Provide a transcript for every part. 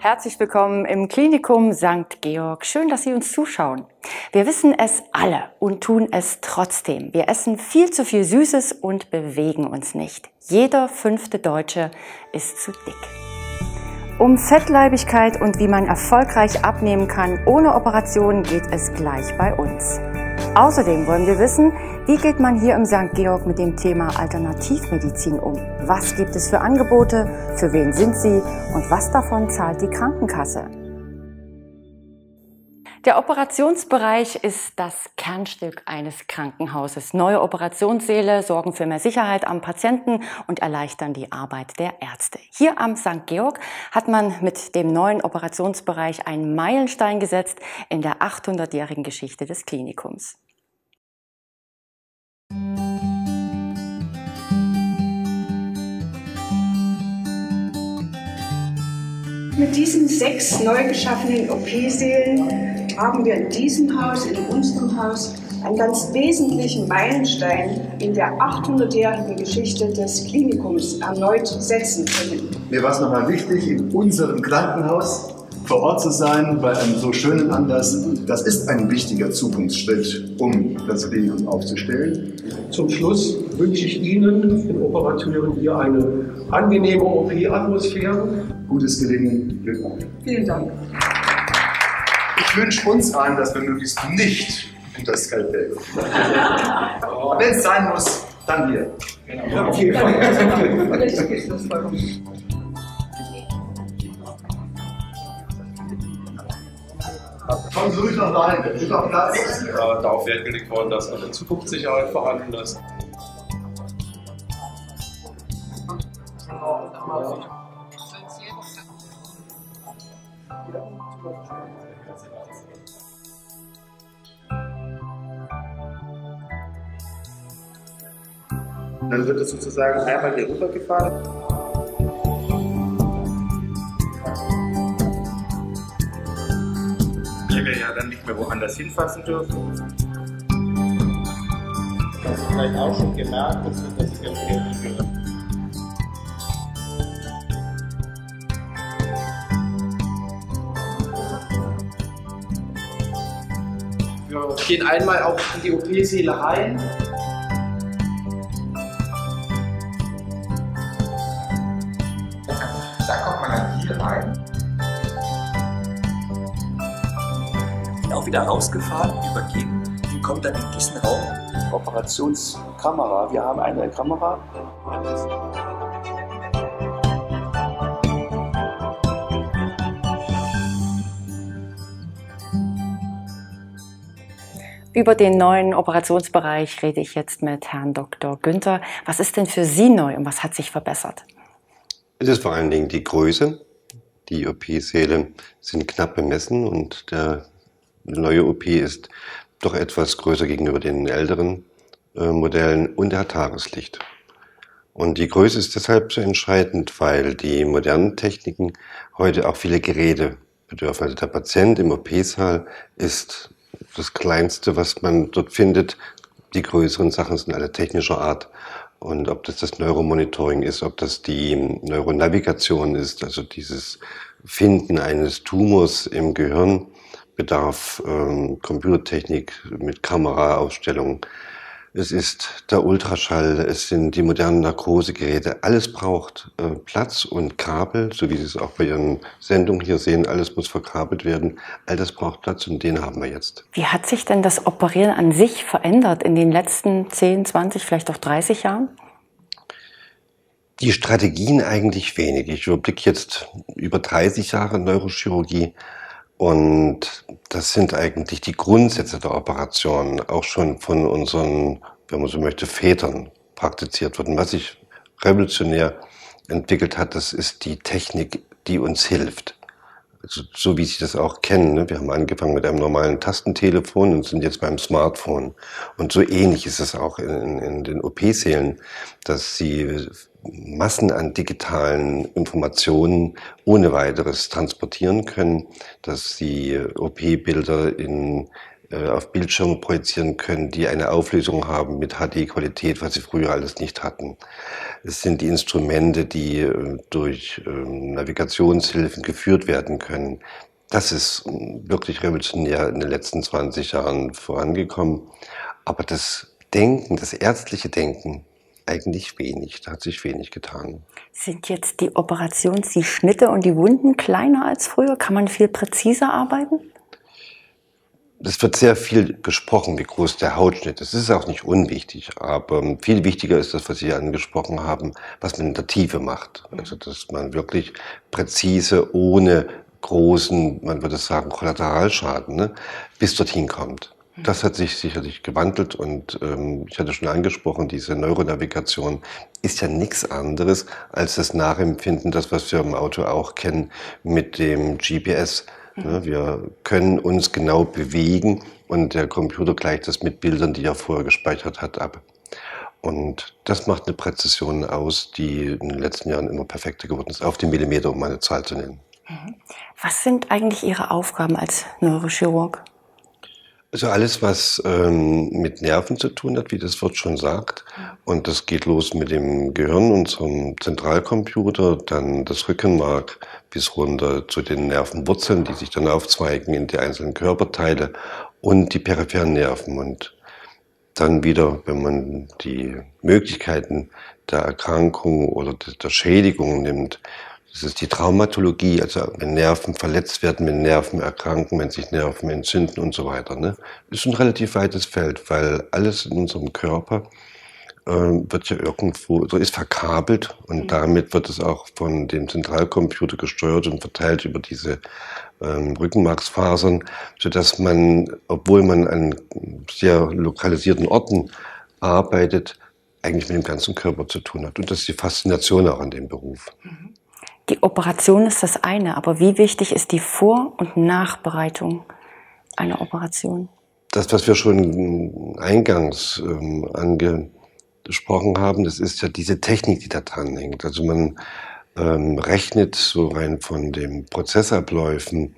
Herzlich willkommen im Klinikum St. Georg. Schön, dass Sie uns zuschauen. Wir wissen es alle und tun es trotzdem. Wir essen viel zu viel Süßes und bewegen uns nicht. Jeder 5. Deutsche ist zu dick. Um Fettleibigkeit und wie man erfolgreich abnehmen kann ohne Operation geht es gleich bei uns. Außerdem wollen wir wissen, wie geht man hier im St. Georg mit dem Thema Alternativmedizin um? Was gibt es für Angebote? Für wen sind sie? Und was davon zahlt die Krankenkasse? Der Operationsbereich ist das Kernstück eines Krankenhauses. Neue Operationssäle sorgen für mehr Sicherheit am Patienten und erleichtern die Arbeit der Ärzte. Hier am St. Georg hat man mit dem neuen Operationsbereich einen Meilenstein gesetzt in der 800-jährigen Geschichte des Klinikums. Mit diesen 6 neu geschaffenen OP-Sälen haben wir in diesem Haus, in unserem Haus, einen ganz wesentlichen Meilenstein in der 800-jährigen Geschichte des Klinikums erneut setzen können. Mir war es nochmal wichtig, in unserem Krankenhaus vor Ort zu sein, bei einem so schönen Anlass. Das ist ein wichtiger Zukunftsschritt, um das Klinikum aufzustellen. Zum Schluss wünsche ich Ihnen, den Operateuren, hier eine angenehme OP-Atmosphäre. Gutes Gelingen, Glück auf. Vielen Dank. Ich wünsche uns allen, dass wir möglichst nicht unter das Skalpell gehen. Wenn es sein muss, dann hier. Genau. Auf jeden Fall. Richtige Schlussfolgerung. Kommen Sie ruhig noch rein, da ist noch Platz. Darauf Wert gelegt worden, dass eine Zukunftssicherheit vorhanden ist. Dann wird es sozusagen einmal hier rübergefahren. Weil wir ja dann nicht mehr woanders hinfassen dürfen. Das ist vielleicht auch schon gemerkt, dass ich ja nicht gehört. Wir gehen einmal auch in die OP-Säle rein. Da kommt man dann hier rein. Auch wieder rausgefahren, übergeben und kommt dann in diesen Raum. Operationskamera. Wir haben eine Kamera. Über den neuen Operationsbereich rede ich jetzt mit Herrn Dr. Günther. Was ist denn für Sie neu und was hat sich verbessert? Es ist vor allen Dingen die Größe. Die OP-Säle sind knapp bemessen und der neue OP ist doch etwas größer gegenüber den älteren Modellen und er hat Tageslicht. Und die Größe ist deshalb so entscheidend, weil die modernen Techniken heute auch viele Geräte bedürfen. Also der Patient im OP-Saal ist das Kleinste, was man dort findet. Die größeren Sachen sind alle technischer Art. Und ob das Neuromonitoring ist, ob das die Neuronavigation ist, also dieses Finden eines Tumors im Gehirn, bedarf Computertechnik mit Kameraaufstellung. Es ist der Ultraschall, es sind die modernen Narkosegeräte. Alles braucht Platz und Kabel, so wie Sie es auch bei Ihren Sendungen hier sehen. Alles muss verkabelt werden. All das braucht Platz und den haben wir jetzt. Wie hat sich denn das Operieren an sich verändert in den letzten 10, 20, vielleicht auch 30 Jahren? Die Strategien eigentlich wenig. Ich überblicke jetzt über 30 Jahre Neurochirurgie. Und das sind eigentlich die Grundsätze der Operation, auch schon von unseren, wenn man so möchte, Vätern praktiziert worden. Was sich revolutionär entwickelt hat, das ist die Technik, die uns hilft. Also, so wie Sie das auch kennen. Wir haben angefangen mit einem normalen Tastentelefon und sind jetzt beim Smartphone. Und so ähnlich ist es auch in den OP-Sälen, dass Sie Massen an digitalen Informationen ohne weiteres transportieren können, dass Sie OP-Bilder in auf Bildschirme projizieren können, die eine Auflösung haben mit HD-Qualität, was sie früher alles nicht hatten. Es sind die Instrumente, die durch Navigationshilfen geführt werden können. Das ist wirklich revolutionär in den letzten 20 Jahren vorangekommen. Aber das Denken, das ärztliche Denken, eigentlich wenig. Da hat sich wenig getan. Sind jetzt die die Schnitte und die Wunden kleiner als früher? Kann man viel präziser arbeiten? Es wird sehr viel gesprochen, wie groß der Hautschnitt ist. Das ist auch nicht unwichtig, aber viel wichtiger ist das, was Sie angesprochen haben, was man in der Tiefe macht. Also, dass man wirklich präzise, ohne großen, man würde sagen, Kollateralschaden, ne, bis dorthin kommt. Das hat sich sicherlich gewandelt und ich hatte schon angesprochen, diese Neuronavigation ist ja nichts anderes als das Nachempfinden, das, was wir im Auto auch kennen, mit dem GPS. Wir können uns genau bewegen und der Computer gleicht das mit Bildern, die er vorher gespeichert hat, ab. Und das macht eine Präzision aus, die in den letzten Jahren immer perfekter geworden ist, auf den Millimeter, um eine Zahl zu nennen. Was sind eigentlich Ihre Aufgaben als Neurochirurg? Also alles, was mit Nerven zu tun hat, wie das Wort schon sagt. Und das geht los mit dem Gehirn, unserem Zentralcomputer, dann das Rückenmark bis runter zu den Nervenwurzeln, die sich dann aufzweigen in die einzelnen Körperteile und die peripheren Nerven. Und dann wieder, wenn man die Möglichkeiten der Erkrankung oder der Schädigung nimmt, das ist die Traumatologie, also wenn Nerven verletzt werden, wenn Nerven erkranken, wenn sich Nerven entzünden und so weiter. Ne? Das ist ein relativ weites Feld, weil alles in unserem Körper wird ja irgendwo, so ist verkabelt und damit wird es auch von dem Zentralcomputer gesteuert und verteilt über diese Rückenmarksfasern, sodass man, obwohl man an sehr lokalisierten Orten arbeitet, eigentlich mit dem ganzen Körper zu tun hat. Und das ist die Faszination auch an dem Beruf. Die Operation ist das eine, aber wie wichtig ist die Vor- und Nachbereitung einer Operation? Das, was wir schon eingangs angesprochen haben, das ist ja diese Technik, die da dran hängt. Also man rechnet so rein von den Prozessabläufen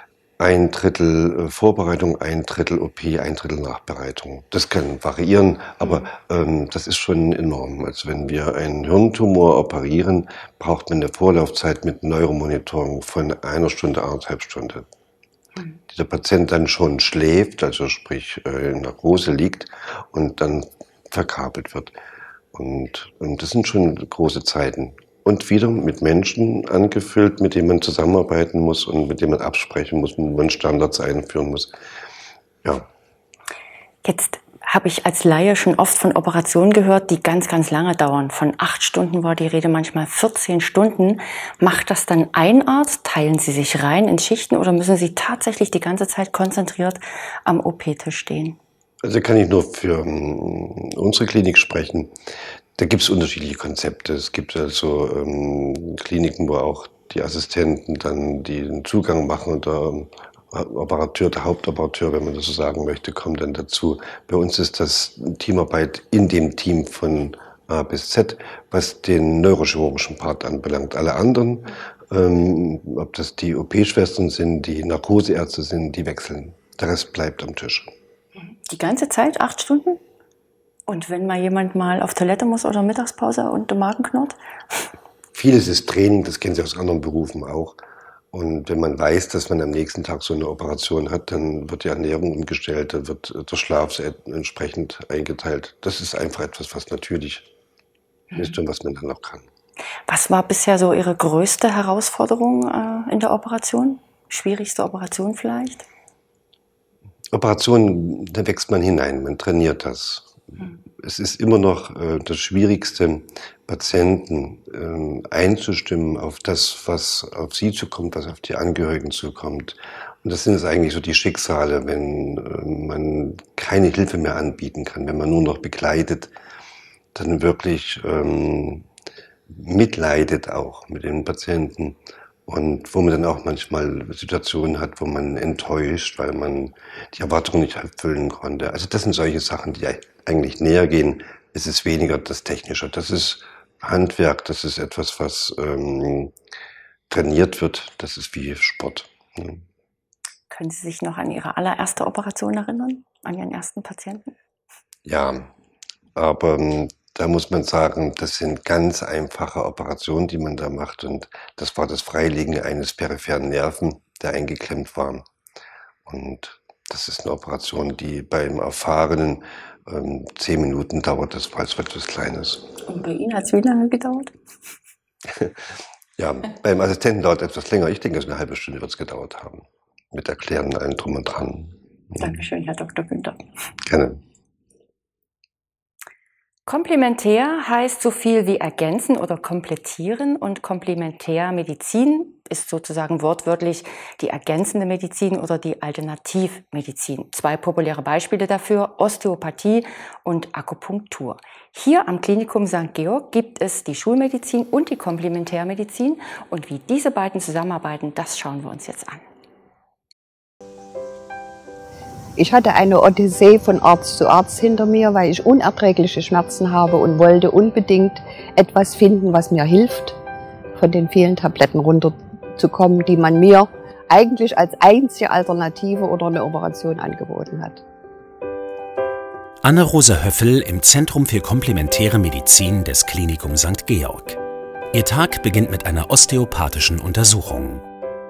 1/3 Vorbereitung, 1/3 OP, 1/3 Nachbereitung. Das kann variieren, aber das ist schon enorm. Also wenn wir einen Hirntumor operieren, braucht man eine Vorlaufzeit mit Neuromonitoring von 1 Stunde, 1,5 Stunden. Der Patient dann schon schläft, also sprich in Narkose liegt und dann verkabelt wird. Und das sind schon große Zeiten. Und wieder mit Menschen angefüllt, mit denen man zusammenarbeiten muss und mit denen man absprechen muss, wo man Standards einführen muss. Ja. Jetzt habe ich als Laie schon oft von Operationen gehört, die ganz, ganz lange dauern. Von 8 Stunden war die Rede, manchmal 14 Stunden. Macht das dann ein Arzt? Teilen Sie sich rein in Schichten oder müssen Sie tatsächlich die ganze Zeit konzentriert am OP-Tisch stehen? Also kann ich nur für unsere Klinik sprechen. Da gibt es unterschiedliche Konzepte. Es gibt also Kliniken, wo auch die Assistenten dann den Zugang machen und der Operateur, der Hauptoperateur, wenn man das so sagen möchte, kommt dann dazu. Bei uns ist das Teamarbeit in dem Team von A bis Z, was den neurochirurgischen Part anbelangt. Alle anderen, ob das die OP-Schwestern sind, die Narkoseärzte sind, die wechseln. Der Rest bleibt am Tisch. Die ganze Zeit 8 Stunden? Und wenn mal jemand mal auf Toilette muss oder Mittagspause und der Magen knurrt? Vieles ist Training, das kennen Sie aus anderen Berufen auch. Und wenn man weiß, dass man am nächsten Tag so eine Operation hat, dann wird die Ernährung umgestellt, dann wird der Schlaf entsprechend eingeteilt. Das ist einfach etwas, was natürlich ist und was man dann auch kann. Was war bisher so Ihre größte Herausforderung in der Operation? Schwierigste Operation vielleicht? Operationen, da wächst man hinein, man trainiert das. Es ist immer noch das Schwierigste, Patienten einzustimmen auf das, was auf sie zukommt, was auf die Angehörigen zukommt. Und das sind es eigentlich so die Schicksale, wenn man keine Hilfe mehr anbieten kann, wenn man nur noch begleitet, dann wirklich mitleidet auch mit den Patienten. Und wo man dann auch manchmal Situationen hat, wo man enttäuscht, weil man die Erwartungen nicht erfüllen konnte. Also das sind solche Sachen, die eigentlich näher gehen. Es ist weniger das Technische. Das ist Handwerk, das ist etwas, was trainiert wird. Das ist wie Sport. Können Sie sich noch an Ihre allererste Operation erinnern? An Ihren ersten Patienten? Ja, aber da muss man sagen, das sind ganz einfache Operationen, die man da macht. Und das war das Freilegen eines peripheren Nerven, der eingeklemmt war. Und das ist eine Operation, die beim Erfahrenen 10 Minuten dauert. Das war etwas Kleines. Und bei Ihnen hat es wie lange gedauert? Ja, beim Assistenten dauert es etwas länger. Ich denke, so eine halbe Stunde wird es gedauert haben. Mit Erklären allem drum und dran. Dankeschön, Herr Dr. Günther. Gerne. Komplementär heißt so viel wie ergänzen oder komplettieren, und Komplementärmedizin ist sozusagen wortwörtlich die ergänzende Medizin oder die Alternativmedizin. 2 populäre Beispiele dafür: Osteopathie und Akupunktur. Hier am Klinikum St. Georg gibt es die Schulmedizin und die Komplementärmedizin, und wie diese beiden zusammenarbeiten, das schauen wir uns jetzt an. Ich hatte eine Odyssee von Arzt zu Arzt hinter mir, weil ich unerträgliche Schmerzen habe und wollte unbedingt etwas finden, was mir hilft, von den vielen Tabletten runterzukommen, die man mir eigentlich als einzige Alternative oder eine Operation angeboten hat. Anne-Rose Höffel im Zentrum für komplementäre Medizin des Klinikum St. Georg. Ihr Tag beginnt mit einer osteopathischen Untersuchung.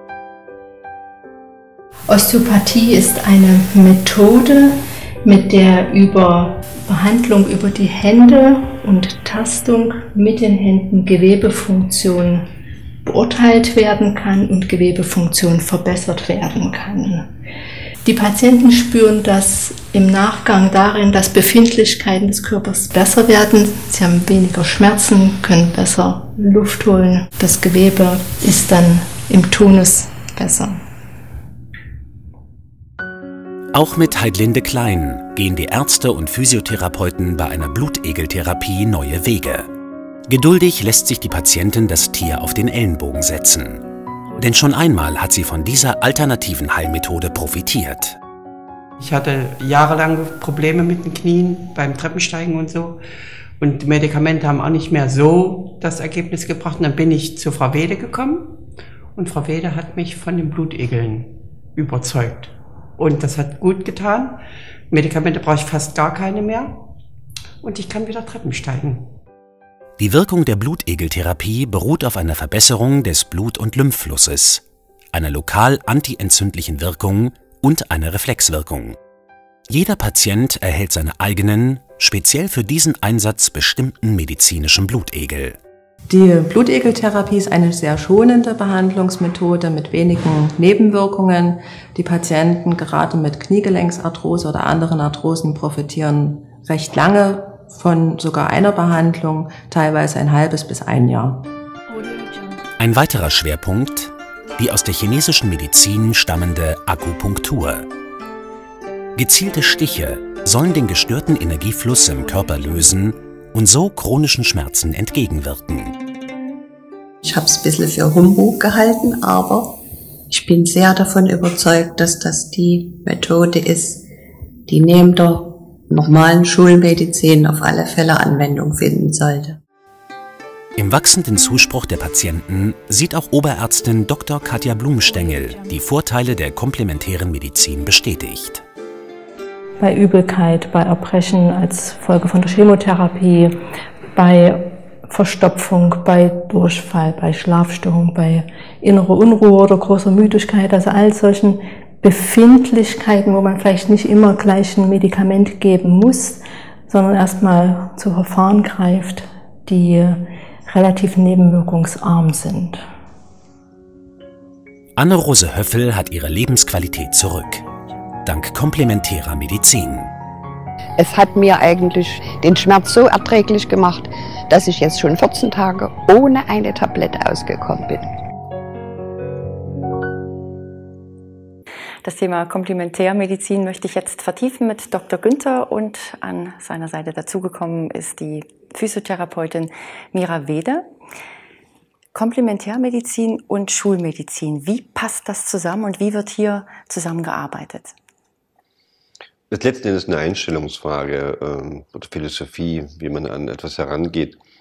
Osteopathie ist eine Methode, mit der über Behandlung über die Hände und Tastung mit den Händen Gewebefunktion beurteilt werden kann und Gewebefunktion verbessert werden kann. Die Patienten spüren das im Nachgang darin, dass Befindlichkeiten des Körpers besser werden. Sie haben weniger Schmerzen, können besser Luft holen. Das Gewebe ist dann im Tonus besser. Auch mit Heidlinde Klein gehen die Ärzte und Physiotherapeuten bei einer Blutegeltherapie neue Wege. Geduldig lässt sich die Patientin das Tier auf den Ellenbogen setzen. Denn schon einmal hat sie von dieser alternativen Heilmethode profitiert. Ich hatte jahrelang Probleme mit den Knien beim Treppensteigen und so. Und die Medikamente haben auch nicht mehr so das Ergebnis gebracht. Und dann bin ich zu Frau Wede gekommen. Und Frau Wede hat mich von den Blutegeln überzeugt. Und das hat gut getan. Medikamente brauche ich fast gar keine mehr. Und ich kann wieder Treppen steigen. Die Wirkung der Blutegeltherapie beruht auf einer Verbesserung des Blut- und Lymphflusses, einer lokal antientzündlichen Wirkung und einer Reflexwirkung. Jeder Patient erhält seine eigenen, speziell für diesen Einsatz bestimmten medizinischen Blutegel. Die Blutegeltherapie ist eine sehr schonende Behandlungsmethode mit wenigen Nebenwirkungen. Die Patienten, gerade mit Kniegelenksarthrose oder anderen Arthrosen, profitieren recht lange von sogar einer Behandlung, teilweise ein halbes bis ein Jahr. Ein weiterer Schwerpunkt: die aus der chinesischen Medizin stammende Akupunktur. Gezielte Stiche sollen den gestörten Energiefluss im Körper lösen und so chronischen Schmerzen entgegenwirken. Ich habe es ein bisschen für Humbug gehalten, aber ich bin sehr davon überzeugt, dass das die Methode ist, die neben der normalen Schulmedizin auf alle Fälle Anwendung finden sollte. Im wachsenden Zuspruch der Patienten sieht auch Oberärztin Dr. Katja Blumstengel die Vorteile der komplementären Medizin bestätigt. Bei Übelkeit, bei Erbrechen als Folge von der Chemotherapie, bei Verstopfung, bei Durchfall, bei Schlafstörung, bei innerer Unruhe oder großer Müdigkeit, also all solchen Befindlichkeiten, wo man vielleicht nicht immer gleich ein Medikament geben muss, sondern erstmal zu Verfahren greift, die relativ nebenwirkungsarm sind. Anne-Rose Höffel hat ihre Lebensqualität zurück. Dank komplementärer Medizin. Es hat mir eigentlich den Schmerz so erträglich gemacht, dass ich jetzt schon 14 Tage ohne eine Tablette ausgekommen bin. Das Thema Komplementärmedizin möchte ich jetzt vertiefen mit Dr. Günther, und an seiner Seite dazugekommen ist die Physiotherapeutin Mira Wede. Komplementärmedizin und Schulmedizin, wie passt das zusammen und wie wird hier zusammengearbeitet? Das ist letzten Endes eine Einstellungsfrage oder Philosophie, wie man an etwas herangeht.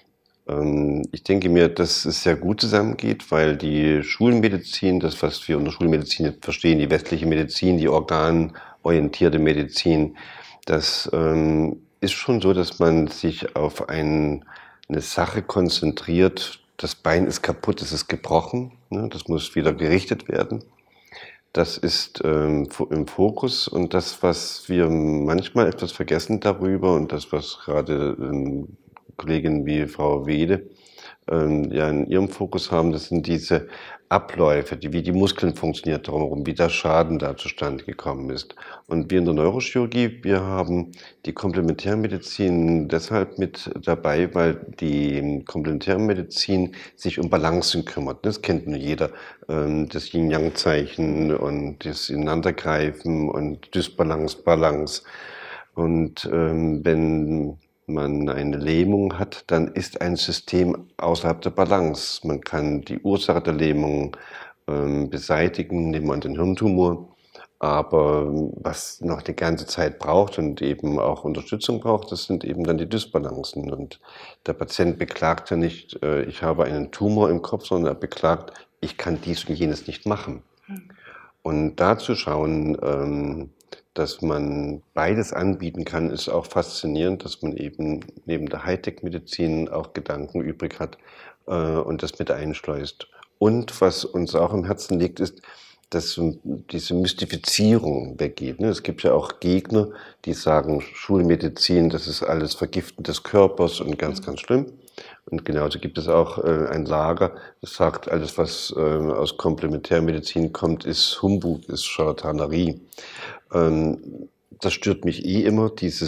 Ich denke mir, dass es sehr gut zusammengeht, weil die Schulmedizin, das, was wir unter Schulmedizin verstehen, die westliche Medizin, die organorientierte Medizin, das ist schon so, dass man sich auf eine Sache konzentriert. Das Bein ist kaputt, es ist gebrochen, ne? Das muss wieder gerichtet werden. Das ist im Fokus, und das, was wir manchmal etwas vergessen darüber, und das, was gerade Kolleginnen wie Frau Wede ja in ihrem Fokus haben, das sind diese Abläufe, wie die Muskeln funktionieren drumherum, wie der Schaden da zustande gekommen ist. Und wir in der Neurochirurgie, wir haben die Komplementärmedizin deshalb mit dabei, weil die Komplementärmedizin sich um Balancen kümmert. Das kennt nur jeder, das Yin-Yang-Zeichen und das Ineinandergreifen und Dysbalance, Balance. Und wenn man eine Lähmung hat, dann ist ein System außerhalb der Balance. Man kann die Ursache der Lähmung beseitigen, nehmen wir an den Hirntumor. Aber was noch die ganze Zeit braucht und eben auch Unterstützung braucht, das sind eben dann die Dysbalancen. Und der Patient beklagt ja nicht, ich habe einen Tumor im Kopf, sondern er beklagt, ich kann dies und jenes nicht machen. Und da zu schauen, dass man beides anbieten kann, ist auch faszinierend, dass man eben neben der Hightech-Medizin auch Gedanken übrig hat und das mit einschleust. Und was uns auch im Herzen liegt, ist, dass diese Mystifizierung weggeht. Es gibt ja auch Gegner, die sagen, Schulmedizin, das ist alles Vergiften des Körpers und ganz, ganz schlimm. Und genauso gibt es auch ein Lager, das sagt, alles, was aus Komplementärmedizin kommt, ist Humbug, ist Charlatanerie. Das stört mich immer, diese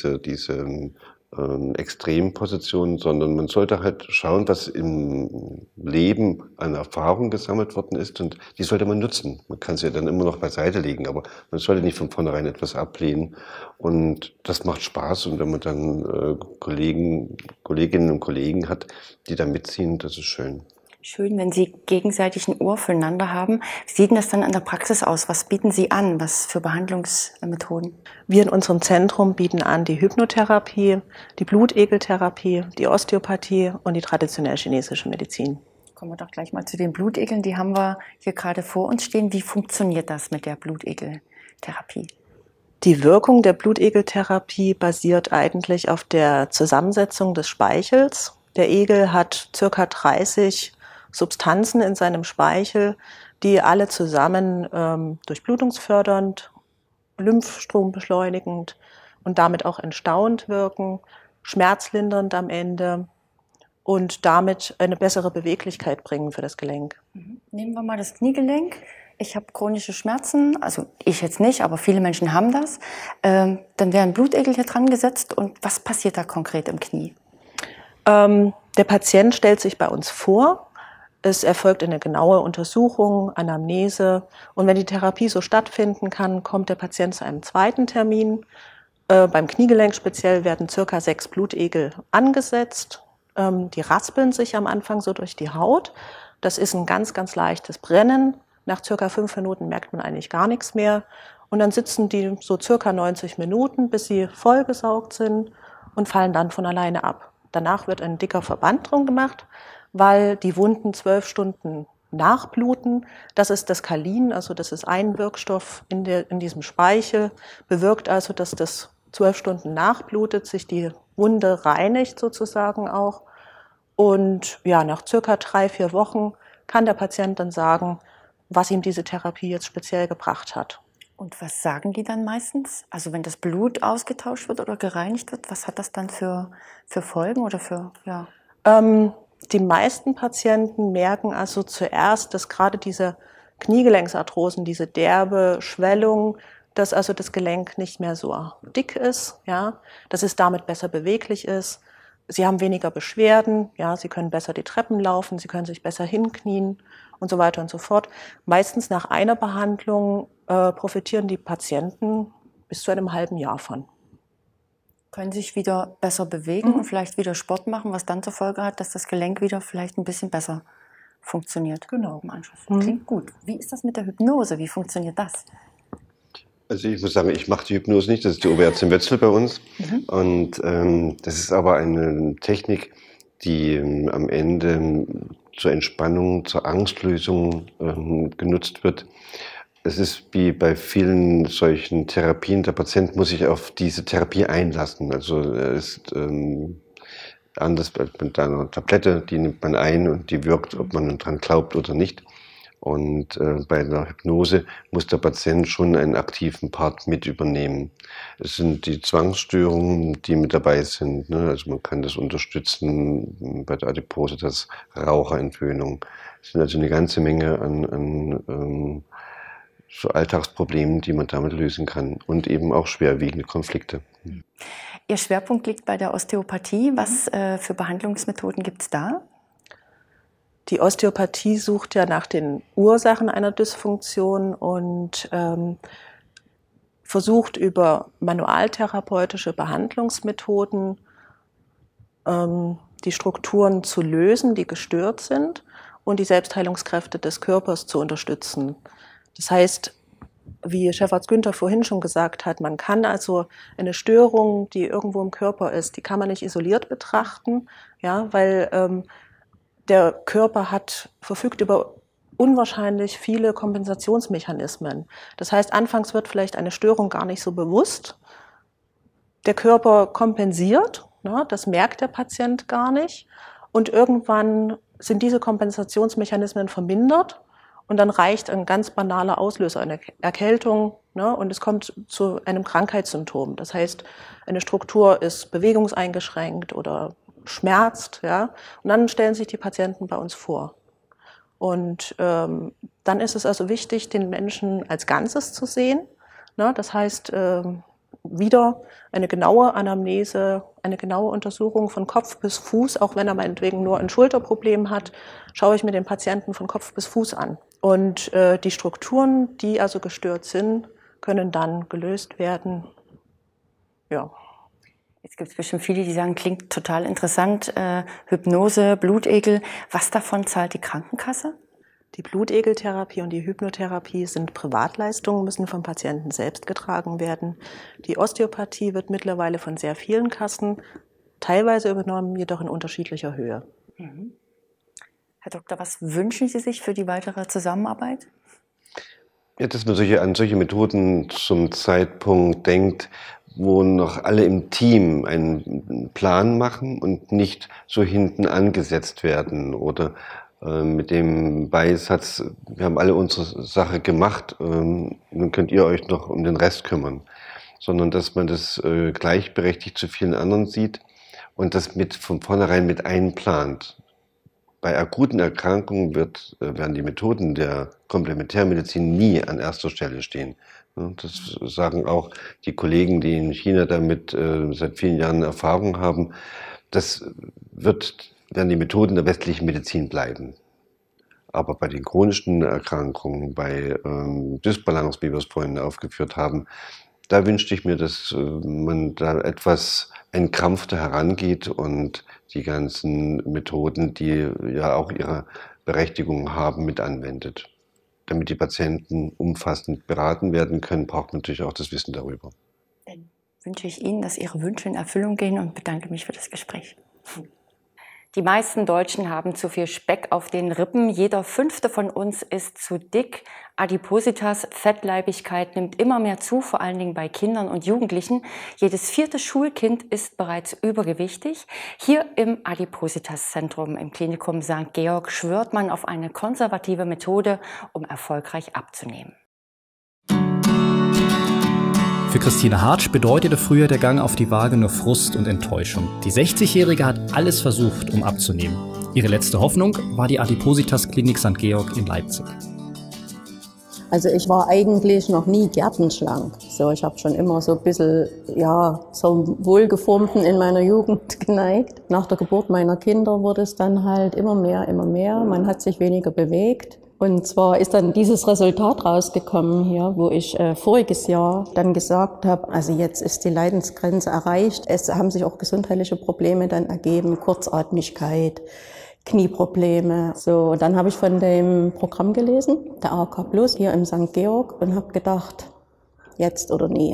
Extrempositionen, sondern man sollte halt schauen, was im Leben an Erfahrung gesammelt worden ist, und die sollte man nutzen. Man kann sie ja dann immer noch beiseite legen, aber man sollte nicht von vornherein etwas ablehnen, und das macht Spaß. Und wenn man dann Kolleginnen und Kollegen hat, die da mitziehen, das ist schön. Schön, wenn Sie gegenseitig ein Ohr füreinander haben. Wie sieht denn das dann in der Praxis aus? Was bieten Sie an? Was für Behandlungsmethoden? Wir in unserem Zentrum bieten an die Hypnotherapie, die Blutegeltherapie, die Osteopathie und die traditionelle chinesische Medizin. Kommen wir doch gleich mal zu den Blutegeln. Die haben wir hier gerade vor uns stehen. Wie funktioniert das mit der Blutegeltherapie? Die Wirkung der Blutegeltherapie basiert eigentlich auf der Zusammensetzung des Speichels. Der Egel hat ca. 30 Substanzen in seinem Speichel, die alle zusammen durchblutungsfördernd, lymphstrombeschleunigend und damit auch entstauend wirken, schmerzlindernd am Ende und damit eine bessere Beweglichkeit bringen für das Gelenk. Nehmen wir mal das Kniegelenk. Ich habe chronische Schmerzen, also ich jetzt nicht, aber viele Menschen haben das. Dann werden Blutegel hier dran gesetzt, und was passiert da konkret im Knie? Der Patient stellt sich bei uns vor. Es erfolgt eine genaue Untersuchung, Anamnese, und wenn die Therapie so stattfinden kann, kommt der Patient zu einem zweiten Termin. Beim Kniegelenk speziell werden ca. 6 Blutegel angesetzt. Die raspeln sich am Anfang so durch die Haut. Das ist ein ganz, ganz leichtes Brennen. Nach ca. 5 Minuten merkt man eigentlich gar nichts mehr. Und dann sitzen die so ca. 90 Minuten, bis sie vollgesaugt sind, und fallen dann von alleine ab. Danach wird ein dicker Verband drum gemacht, weil die Wunden 12 Stunden nachbluten. Das ist das Kalin, also das ist ein Wirkstoff in diesem Speichel, bewirkt also, dass das 12 Stunden nachblutet, sich die Wunde reinigt sozusagen auch. Und ja, nach circa 3-4 Wochen kann der Patient dann sagen, was ihm diese Therapie jetzt speziell gebracht hat. Und was sagen die dann meistens? Also wenn das Blut ausgetauscht wird oder gereinigt wird, was hat das dann für Folgen oder für, ja? Die meisten Patienten merken also zuerst, dass gerade diese Kniegelenksarthrosen, diese derbe Schwellung, dass also das Gelenk nicht mehr so dick ist, ja, dass es damit besser beweglich ist. Sie haben weniger Beschwerden, ja, sie können besser die Treppen laufen, sie können sich besser hinknien und so weiter und so fort. Meistens nach einer Behandlung profitieren die Patienten bis zu einem halben Jahr von. Können sich wieder besser bewegen und vielleicht wieder Sport machen, was dann zur Folge hat, dass das Gelenk wieder vielleicht ein bisschen besser funktioniert. Genau. Im Anschluss. Klingt gut. Wie ist das mit der Hypnose? Wie funktioniert das? Also ich muss sagen, ich mache die Hypnose nicht, das ist die Oberärztin Wetzel bei uns. Und das ist aber eine Technik, die am Ende zur Entspannung, zur Angstlösung genutzt wird. Es ist wie bei vielen solchen Therapien, der Patient muss sich auf diese Therapie einlassen. Also er ist anders als mit einer Tablette, die nimmt man ein und die wirkt, ob man dran glaubt oder nicht. Und bei der Hypnose muss der Patient schon einen aktiven Part mit übernehmen. Es sind die Zwangsstörungen, die mit dabei sind. Ne? Also man kann das unterstützen bei der Adipositas, Raucherentwöhnung. Es sind also eine ganze Menge an so Alltagsproblemen, die man damit lösen kann. Und eben auch schwerwiegende Konflikte. Ihr Schwerpunkt liegt bei der Osteopathie. Was für Behandlungsmethoden gibt es da? Die Osteopathie sucht ja nach den Ursachen einer Dysfunktion und versucht über manualtherapeutische Behandlungsmethoden die Strukturen zu lösen, die gestört sind, und die Selbstheilungskräfte des Körpers zu unterstützen. Das heißt, wie Chefarzt Günther vorhin schon gesagt hat, man kann also eine Störung, die irgendwo im Körper ist, die kann man nicht isoliert betrachten, ja, weil der Körper verfügt über unwahrscheinlich viele Kompensationsmechanismen. Das heißt, anfangs wird vielleicht eine Störung gar nicht so bewusst. Der Körper kompensiert, ne, das merkt der Patient gar nicht. Und irgendwann sind diese Kompensationsmechanismen vermindert und dann reicht ein ganz banaler Auslöser, eine Erkältung, ne, und es kommt zu einem Krankheitssymptom. Das heißt, eine Struktur ist bewegungseingeschränkt oder schmerzt, ja, und dann stellen sich die Patienten bei uns vor. Und dann ist es also wichtig, den Menschen als Ganzes zu sehen, ne? Das heißt, wieder eine genaue Anamnese, eine genaue Untersuchung von Kopf bis Fuß, auch wenn er meinetwegen nur ein Schulterproblem hat, schaue ich mir den Patienten von Kopf bis Fuß an. Und die Strukturen, die also gestört sind, können dann gelöst werden. Ja. Jetzt gibt es bestimmt viele, die sagen, klingt total interessant, Hypnose, Blutegel. Was davon zahlt die Krankenkasse? Die Blutegeltherapie und die Hypnotherapie sind Privatleistungen, müssen vom Patienten selbst getragen werden. Die Osteopathie wird mittlerweile von sehr vielen Kassen teilweise übernommen, jedoch in unterschiedlicher Höhe. Mhm. Herr Doktor, was wünschen Sie sich für die weitere Zusammenarbeit? Ja, dass man an solche Methoden zum Zeitpunkt denkt, wo noch alle im Team einen Plan machen und nicht so hinten angesetzt werden oder mit dem Beisatz, wir haben alle unsere Sache gemacht, nun könnt ihr euch noch um den Rest kümmern, sondern dass man das gleichberechtigt zu vielen anderen sieht und das von vornherein mit einplant. Bei akuten Erkrankungen werden die Methoden der Komplementärmedizin nie an erster Stelle stehen. Das sagen auch die Kollegen, die in China damit seit vielen Jahren Erfahrung haben. Das werden die Methoden der westlichen Medizin bleiben. Aber bei den chronischen Erkrankungen, bei Dysbalance, wie wir es vorhin aufgeführt haben, da wünschte ich mir, dass man da etwas entkrampfter herangeht und die ganzen Methoden, die ja auch ihre Berechtigung haben, mit anwendet. Damit die Patienten umfassend beraten werden können, braucht man natürlich auch das Wissen darüber. Dann wünsche ich Ihnen, dass Ihre Wünsche in Erfüllung gehen und bedanke mich für das Gespräch. Die meisten Deutschen haben zu viel Speck auf den Rippen. Jeder 5. von uns ist zu dick. Adipositas, Fettleibigkeit nimmt immer mehr zu, vor allen Dingen bei Kindern und Jugendlichen. Jedes 4. Schulkind ist bereits übergewichtig. Hier im Adipositas-Zentrum im Klinikum St. Georg schwört man auf eine konservative Methode, um erfolgreich abzunehmen. Für Christine Hartsch bedeutete früher der Gang auf die Waage nur Frust und Enttäuschung. Die 60-Jährige hat alles versucht, um abzunehmen. Ihre letzte Hoffnung war die Adipositas-Klinik St. Georg in Leipzig. Also ich war eigentlich noch nie gärtenschlank. So, ich habe schon immer so ein bisschen, ja, zum Wohlgeformten in meiner Jugend geneigt. Nach der Geburt meiner Kinder wurde es dann halt immer mehr. Man hat sich weniger bewegt. Und zwar ist dann dieses Resultat rausgekommen hier, wo ich voriges Jahr dann gesagt habe, also jetzt ist die Leidensgrenze erreicht. Es haben sich auch gesundheitliche Probleme dann ergeben, Kurzatmigkeit, Knieprobleme. So, und dann habe ich von dem Programm gelesen, der AK Plus hier im St. Georg, und habe gedacht, jetzt oder nie.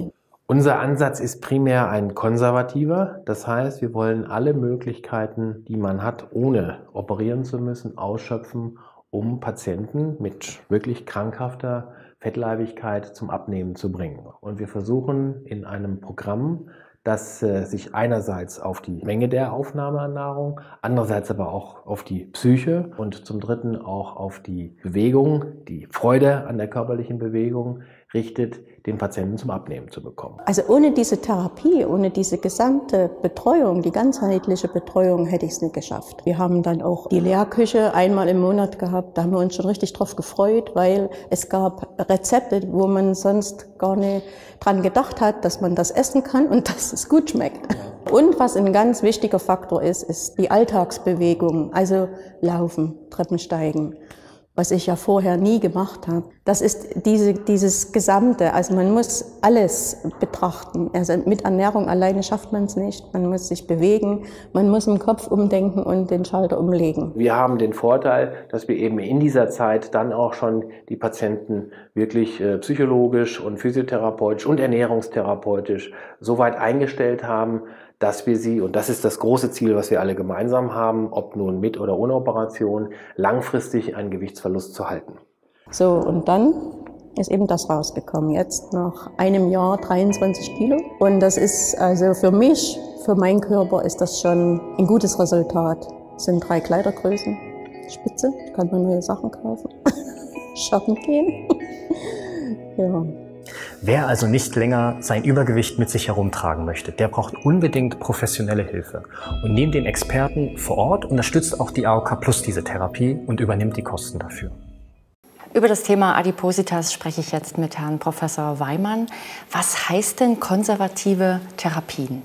Unser Ansatz ist primär ein konservativer. Das heißt, wir wollen alle Möglichkeiten, die man hat, ohne operieren zu müssen, ausschöpfen, um Patienten mit wirklich krankhafter Fettleibigkeit zum Abnehmen zu bringen. Und wir versuchen in einem Programm, das sich einerseits auf die Menge der Aufnahme an Nahrung, andererseits aber auch auf die Psyche und zum Dritten auch auf die Bewegung, die Freude an der körperlichen Bewegung richtet, den Patienten zum Abnehmen zu bekommen. Also ohne diese Therapie, ohne diese gesamte Betreuung, die ganzheitliche Betreuung, hätte ich es nicht geschafft. Wir haben dann auch die Lehrküche einmal im Monat gehabt, da haben wir uns schon richtig drauf gefreut, weil es gab Rezepte, wo man sonst gar nicht dran gedacht hat, dass man das essen kann und dass es gut schmeckt. Und was ein ganz wichtiger Faktor ist, ist die Alltagsbewegung, also Laufen, Treppensteigen, was ich ja vorher nie gemacht habe. Das ist dieses Gesamte, also man muss alles betrachten. Also mit Ernährung alleine schafft man es nicht. Man muss sich bewegen, man muss im Kopf umdenken und den Schalter umlegen. Wir haben den Vorteil, dass wir eben in dieser Zeit dann auch schon die Patienten wirklich psychologisch und physiotherapeutisch und ernährungstherapeutisch so weit eingestellt haben, dass wir sie, und das ist das große Ziel, was wir alle gemeinsam haben, ob nun mit oder ohne Operation, langfristig einen Gewichtsverlust zu halten. So, und dann ist eben das rausgekommen. Jetzt nach einem Jahr 23 Kilo. Und das ist also für mich, für meinen Körper ist das schon ein gutes Resultat. Es sind 3 Kleidergrößen, Spitze, kann man neue Sachen kaufen, shoppen gehen. Ja. Wer also nicht länger sein Übergewicht mit sich herumtragen möchte, der braucht unbedingt professionelle Hilfe. Und neben den Experten vor Ort unterstützt auch die AOK Plus diese Therapie und übernimmt die Kosten dafür. Über das Thema Adipositas spreche ich jetzt mit Herrn Professor Weimann. Was heißt denn konservative Therapien?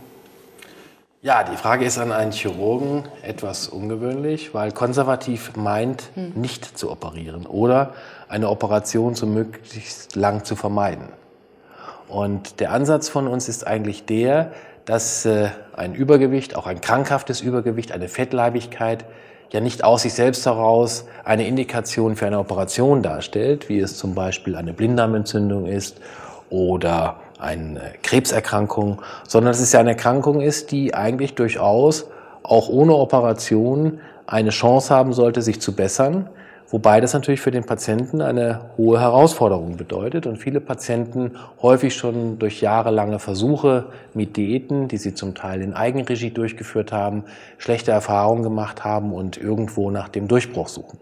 Ja, die Frage ist an einen Chirurgen etwas ungewöhnlich, weil konservativ meint, nicht zu operieren oder eine Operation so möglichst lang zu vermeiden. Und der Ansatz von uns ist eigentlich der, dass ein Übergewicht, auch ein krankhaftes Übergewicht, eine Fettleibigkeit ja nicht aus sich selbst heraus eine Indikation für eine Operation darstellt, wie es zum Beispiel eine Blinddarmentzündung ist oder eine Krebserkrankung, sondern dass es ja eine Erkrankung ist, die eigentlich durchaus auch ohne Operation eine Chance haben sollte, sich zu bessern, wobei das natürlich für den Patienten eine hohe Herausforderung bedeutet und viele Patienten häufig schon durch jahrelange Versuche mit Diäten, die sie zum Teil in Eigenregie durchgeführt haben, schlechte Erfahrungen gemacht haben und irgendwo nach dem Durchbruch suchen.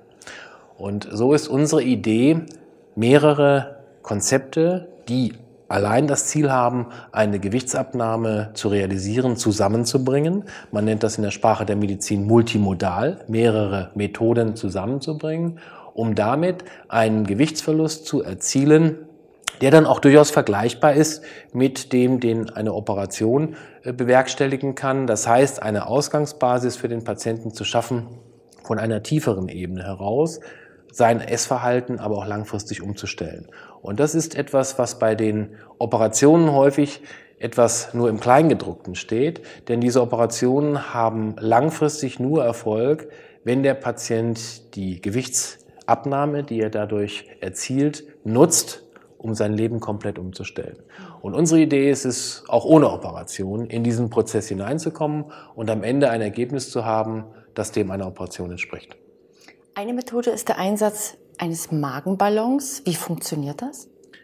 Und so ist unsere Idee, mehrere Konzepte, die allein das Ziel haben, eine Gewichtsabnahme zu realisieren, zusammenzubringen. Man nennt das in der Sprache der Medizin multimodal, mehrere Methoden zusammenzubringen, um damit einen Gewichtsverlust zu erzielen, der dann auch durchaus vergleichbar ist mit dem, den eine Operation bewerkstelligen kann. Das heißt, eine Ausgangsbasis für den Patienten zu schaffen, von einer tieferen Ebene heraus, sein Essverhalten aber auch langfristig umzustellen. Und das ist etwas, was bei den Operationen häufig etwas nur im Kleingedruckten steht, denn diese Operationen haben langfristig nur Erfolg, wenn der Patient die Gewichtsabnahme, die er dadurch erzielt, nutzt, um sein Leben komplett umzustellen. Und unsere Idee ist es, auch ohne Operation in diesen Prozess hineinzukommen und am Ende ein Ergebnis zu haben, das dem einer Operation entspricht. Eine Methode ist der Einsatz eines Magenballons. Wie funktioniert das?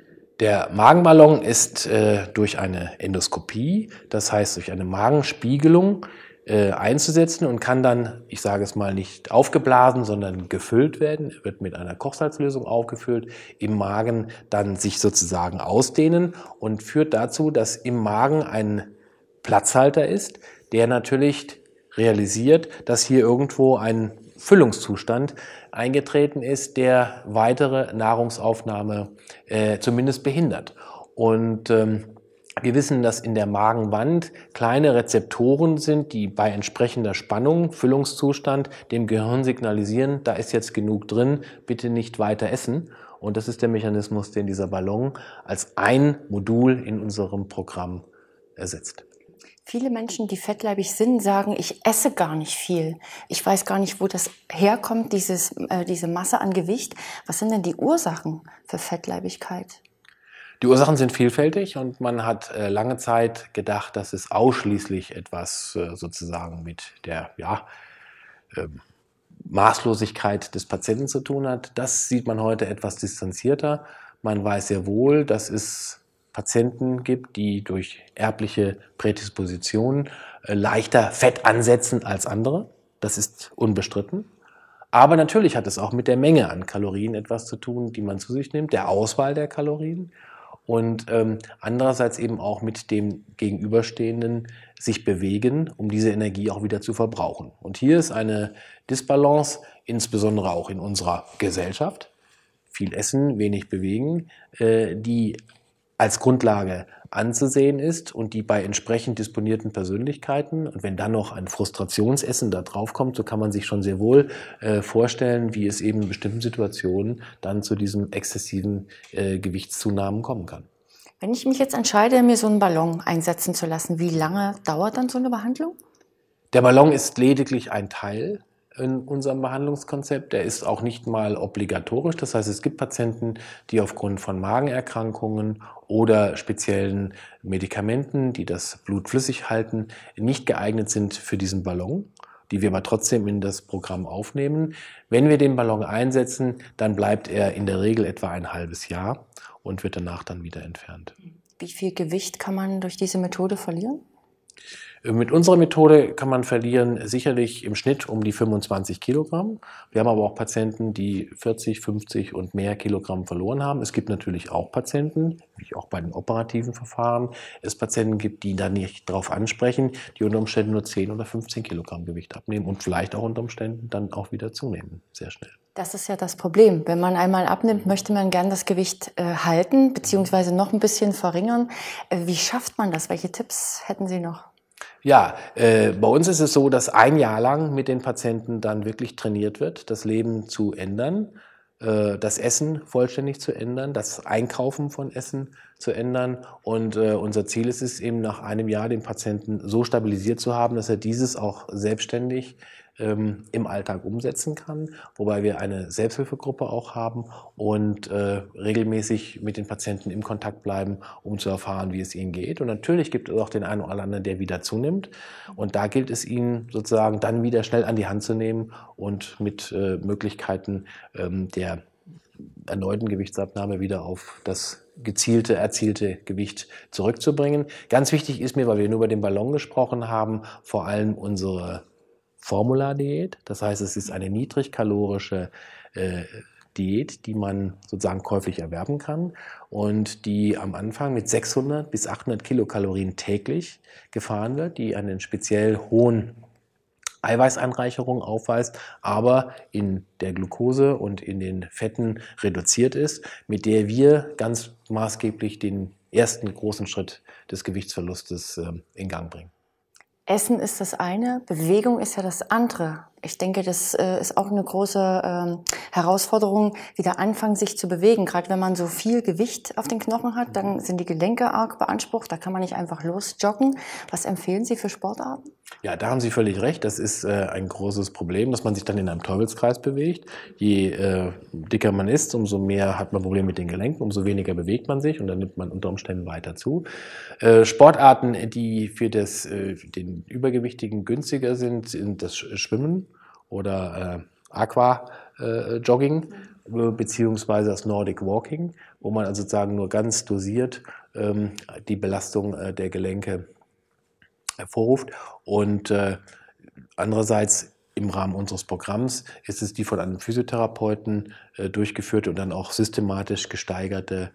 Der Magenballon ist durch eine Endoskopie, das heißt durch eine Magenspiegelung, einzusetzen und kann dann, ich sage es mal, nicht aufgeblasen, sondern gefüllt werden. Er wird mit einer Kochsalzlösung aufgefüllt, im Magen dann sich sozusagen ausdehnen und führt dazu, dass im Magen ein Platzhalter ist, der natürlich realisiert, dass hier irgendwo ein Füllungszustand eingetreten ist, der weitere Nahrungsaufnahme zumindest behindert. Und wir wissen, dass in der Magenwand kleine Rezeptoren sind, die bei entsprechender Spannung, Füllungszustand, dem Gehirn signalisieren, da ist jetzt genug drin, bitte nicht weiter essen. Und das ist der Mechanismus, den dieser Ballon als ein Modul in unserem Programm ersetzt. Viele Menschen, die fettleibig sind, sagen, ich esse gar nicht viel. Ich weiß gar nicht, wo das herkommt, diese Masse an Gewicht. Was sind denn die Ursachen für Fettleibigkeit? Die Ursachen sind vielfältig und man hat lange Zeit gedacht, dass es ausschließlich etwas sozusagen mit der Maßlosigkeit des Patienten zu tun hat. Das sieht man heute etwas distanzierter. Man weiß sehr wohl, dass es Patienten gibt, die durch erbliche Prädispositionen leichter Fett ansetzen als andere. Das ist unbestritten. Aber natürlich hat es auch mit der Menge an Kalorien etwas zu tun, die man zu sich nimmt, der Auswahl der Kalorien. Und andererseits eben auch mit dem Gegenüberstehenden sich bewegen, um diese Energie auch wieder zu verbrauchen. Und hier ist eine Disbalance, insbesondere auch in unserer Gesellschaft, viel Essen, wenig Bewegen, die als Grundlage anzusehen ist und die bei entsprechend disponierten Persönlichkeiten, und wenn dann noch ein Frustrationsessen da drauf kommt, so kann man sich schon sehr wohl vorstellen, wie es eben in bestimmten Situationen dann zu diesen exzessiven Gewichtszunahmen kommen kann. Wenn ich mich jetzt entscheide, mir so einen Ballon einsetzen zu lassen, wie lange dauert dann so eine Behandlung? Der Ballon ist lediglich ein Teil in unserem Behandlungskonzept. Der ist auch nicht mal obligatorisch. Das heißt, es gibt Patienten, die aufgrund von Magenerkrankungen oder speziellen Medikamenten, die das Blut flüssig halten, nicht geeignet sind für diesen Ballon, die wir aber trotzdem in das Programm aufnehmen. Wenn wir den Ballon einsetzen, dann bleibt er in der Regel etwa ein halbes Jahr und wird danach dann wieder entfernt. Wie viel Gewicht kann man durch diese Methode verlieren? Mit unserer Methode kann man verlieren sicherlich im Schnitt um die 25 Kilogramm. Wir haben aber auch Patienten, die 40, 50 und mehr Kilogramm verloren haben. Es gibt natürlich auch Patienten, wie auch bei den operativen Verfahren, es Patienten gibt, die da nicht drauf ansprechen, die unter Umständen nur 10 oder 15 Kilogramm Gewicht abnehmen und vielleicht auch unter Umständen dann auch wieder zunehmen, sehr schnell. Das ist ja das Problem. Wenn man einmal abnimmt, möchte man gern das Gewicht halten bzw. noch ein bisschen verringern. Wie schafft man das? Welche Tipps hätten Sie noch? Ja, bei uns ist es so, dass ein Jahr lang mit den Patienten dann wirklich trainiert wird, das Leben zu ändern, das Essen vollständig zu ändern, das Einkaufen von Essen zu ändern. Und unser Ziel ist es eben nach einem Jahr den Patienten so stabilisiert zu haben, dass er dieses auch selbstständig im Alltag umsetzen kann, wobei wir eine Selbsthilfegruppe auch haben und regelmäßig mit den Patienten im Kontakt bleiben, um zu erfahren, wie es ihnen geht. Und natürlich gibt es auch den einen oder anderen, der wieder zunimmt. Und da gilt es ihnen sozusagen dann wieder schnell an die Hand zu nehmen und mit Möglichkeiten der erneuten Gewichtsabnahme wieder auf das gezielte, erzielte Gewicht zurückzubringen. Ganz wichtig ist mir, weil wir nur über den Ballon gesprochen haben, vor allem unsere Formula-Diät. Das heißt, es ist eine niedrigkalorische Diät, die man sozusagen käuflich erwerben kann und die am Anfang mit 600 bis 800 Kilokalorien täglich gefahren wird, die einen speziell hohen Eiweißanreicherung aufweist, aber in der Glucose und in den Fetten reduziert ist, mit der wir ganz maßgeblich den ersten großen Schritt des Gewichtsverlustes in Gang bringen. Essen ist das eine, Bewegung ist ja das andere. Ich denke, das ist auch eine große Herausforderung, wieder anfangen, sich zu bewegen. Gerade wenn man so viel Gewicht auf den Knochen hat, dann sind die Gelenke arg beansprucht. Da kann man nicht einfach losjoggen. Was empfehlen Sie für Sportarten? Ja, da haben Sie völlig recht. Das ist ein großes Problem, dass man sich dann in einem Teufelskreis bewegt. Je dicker man ist, umso mehr hat man Probleme mit den Gelenken, umso weniger bewegt man sich und dann nimmt man unter Umständen weiter zu. Sportarten, die für den Übergewichtigen günstiger sind, sind das Schwimmen oder Aqua-Jogging beziehungsweise das Nordic Walking, wo man also sozusagen nur ganz dosiert die Belastung der Gelenke hervorruft. Und andererseits im Rahmen unseres Programms ist es die von einem Physiotherapeuten durchgeführte und dann auch systematisch gesteigerte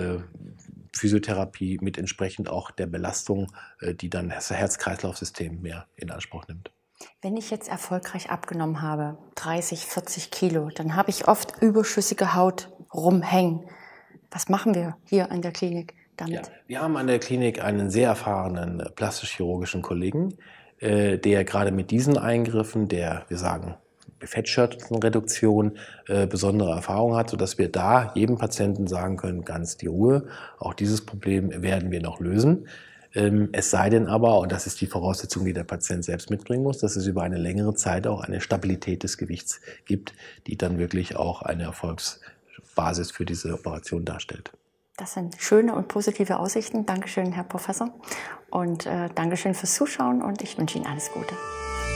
Physiotherapie mit entsprechend auch der Belastung, die dann das Herz-Kreislauf-System mehr in Anspruch nimmt. Wenn ich jetzt erfolgreich abgenommen habe, 30, 40 Kilo, dann habe ich oft überschüssige Haut rumhängen. Was machen wir hier an der Klinik damit? Ja, wir haben an der Klinik einen sehr erfahrenen plastisch-chirurgischen Kollegen, der gerade mit diesen Eingriffen, der, wir sagen, Fettschürzenreduktion besondere Erfahrung hat, sodass wir da jedem Patienten sagen können, ganz die Ruhe, auch dieses Problem werden wir noch lösen. Es sei denn aber, und das ist die Voraussetzung, die der Patient selbst mitbringen muss, dass es über eine längere Zeit auch eine Stabilität des Gewichts gibt, die dann wirklich auch eine Erfolgsbasis für diese Operation darstellt. Das sind schöne und positive Aussichten. Dankeschön, Herr Professor. Und Dankeschön fürs Zuschauen und ich wünsche Ihnen alles Gute.